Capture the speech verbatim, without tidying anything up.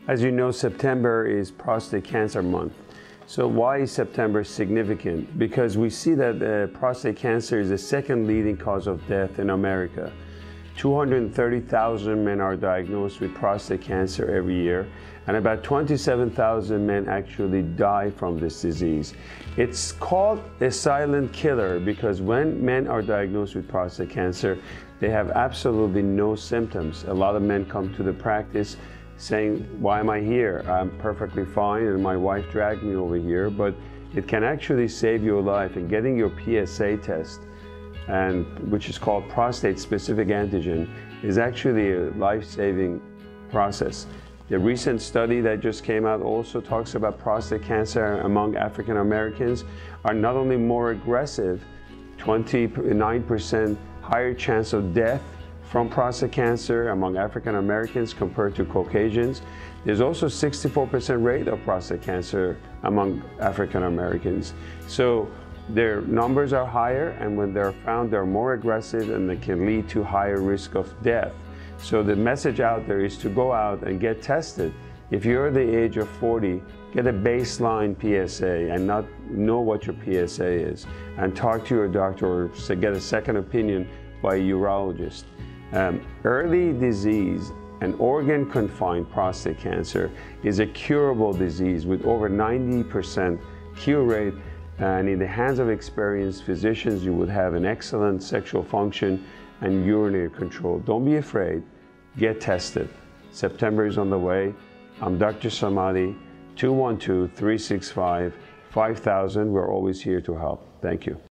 As you know, September is Prostate Cancer Month. So why is September significant? Because we see that uh, prostate cancer is the second leading cause of death in America. two hundred thirty thousand men are diagnosed with prostate cancer every year, and about twenty-seven thousand men actually die from this disease. It's called a silent killer because when men are diagnosed with prostate cancer, they have absolutely no symptoms. A lot of men come to the practice saying, why am I here? I'm perfectly fine and my wife dragged me over here, but it can actually save your life. And getting your P S A test, and which is called prostate specific antigen, is actually a life-saving process. The recent study that just came out also talks about prostate cancer among African Americans are not only more aggressive, twenty-nine percent higher chance of death from prostate cancer among African Americans compared to Caucasians. There's also sixty-four percent rate of prostate cancer among African Americans. So their numbers are higher, and when they're found, they're more aggressive and they can lead to higher risk of death. So the message out there is to go out and get tested. If you're the age of forty, get a baseline P S A and not know what your P S A is, and talk to your doctor or get a second opinion by a urologist. Um, early disease and organ-confined prostate cancer is a curable disease with over ninety percent cure rate, and in the hands of experienced physicians, you would have an excellent sexual function and urinary control. Don't be afraid, get tested. September is on the way. I'm Doctor Samadi, two one two, three six five, five thousand. We're always here to help. Thank you.